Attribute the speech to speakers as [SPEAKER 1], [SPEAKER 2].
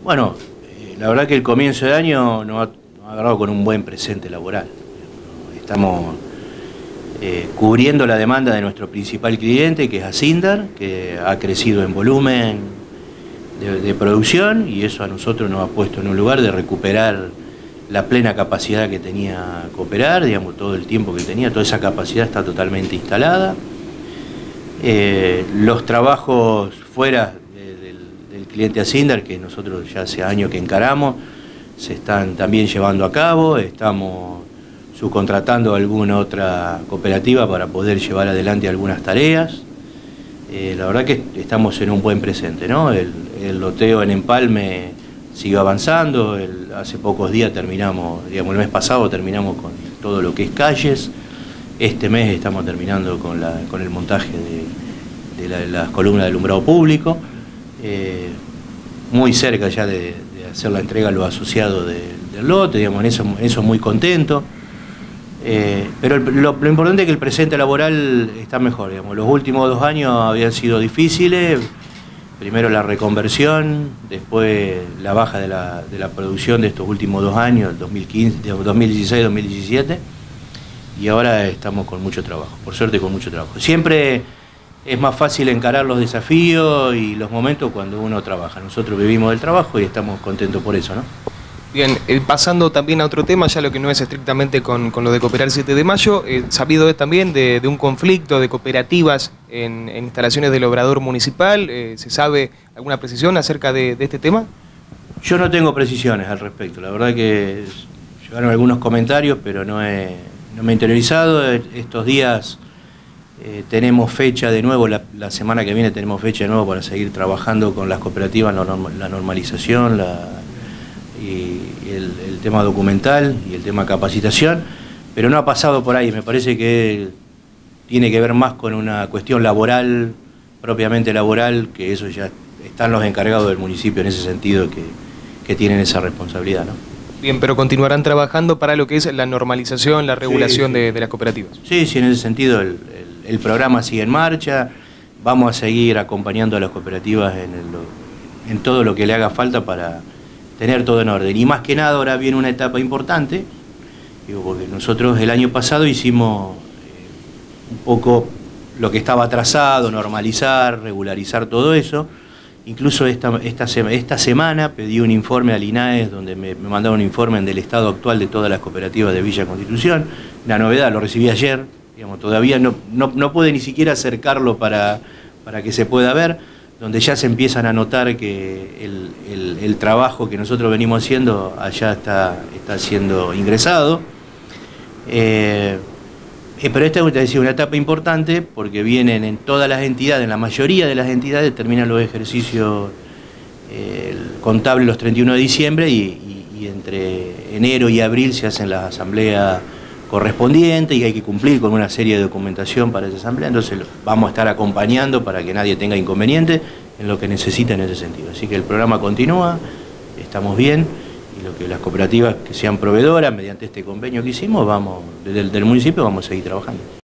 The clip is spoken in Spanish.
[SPEAKER 1] Bueno, la verdad que el comienzo de año nos ha agarrado con un buen presente laboral. Estamos cubriendo la demanda de nuestro principal cliente, que es Asindar, que ha crecido en volumen de producción, y eso a nosotros nos ha puesto en un lugar de recuperar la plena capacidad que tenía Cooperar, digamos, todo el tiempo que tenía, toda esa capacidad está totalmente instalada. Los trabajos fuera del cliente Asindar, que nosotros ya hace años que encaramos, se están también llevando a cabo. Estamos subcontratando a alguna otra cooperativa para poder llevar adelante algunas tareas. La verdad que estamos en un buen presente, ¿no? El loteo en empalme sigue avanzando. Hace pocos días terminamos, digamos, el mes pasado terminamos con todo lo que es calles. Este mes estamos terminando con el montaje de las columnas de alumbrado público. Muy cerca ya de hacer la entrega a los asociados del lote, digamos, en eso muy contento. Pero lo importante es que el presente laboral está mejor, digamos. Los últimos 2 años habían sido difíciles. Primero la reconversión, después la baja de la producción de estos últimos 2 años, 2016-2017, y ahora estamos con mucho trabajo, por suerte con mucho trabajo. Siempre es más fácil encarar los desafíos y los momentos cuando uno trabaja. Nosotros vivimos del trabajo y estamos contentos por eso, ¿no?
[SPEAKER 2] Bien, pasando también a otro tema, ya lo que no es estrictamente con lo de Cooperar 7 de Mayo, sabido es también de un conflicto de cooperativas en instalaciones del obrador municipal. ¿Se sabe alguna precisión acerca de este tema?
[SPEAKER 1] Yo no tengo precisiones al respecto, la verdad que llegaron algunos comentarios, pero no me he interiorizado. Estos días tenemos fecha de nuevo, la semana que viene tenemos fecha de nuevo para seguir trabajando con las cooperativas, la normalización, y el tema documental y el tema capacitación, pero no ha pasado por ahí. Me parece que tiene que ver más con una cuestión laboral, propiamente laboral, que eso ya están los encargados del municipio en ese sentido que tienen esa responsabilidad, ¿no?
[SPEAKER 2] Bien, pero continuarán trabajando para lo que es la normalización, la regulación de las cooperativas.
[SPEAKER 1] Sí, en ese sentido el programa sigue en marcha. Vamos a seguir acompañando a las cooperativas en todo lo que le haga falta para tener todo en orden. Y más que nada ahora viene una etapa importante, porque nosotros el año pasado hicimos un poco lo que estaba atrasado, normalizar, regularizar todo eso. Incluso esta semana pedí un informe al INAES, donde me mandaron un informe del estado actual de todas las cooperativas de Villa Constitución. La novedad, lo recibí ayer, digamos, todavía no pude ni siquiera acercarlo para que se pueda ver, donde ya se empiezan a notar que el trabajo que nosotros venimos haciendo allá está siendo ingresado. Pero esta es una etapa importante porque vienen en todas las entidades, en la mayoría de las entidades terminan los ejercicios contables los 31 de diciembre y entre enero y abril se hacen las asambleas correspondientes y hay que cumplir con una serie de documentación para esa asamblea. Entonces vamos a estar acompañando para que nadie tenga inconveniente en lo que necesita en ese sentido. Así que el programa continúa, estamos bien, y lo que las cooperativas que sean proveedoras mediante este convenio que hicimos, desde el municipio vamos a seguir trabajando.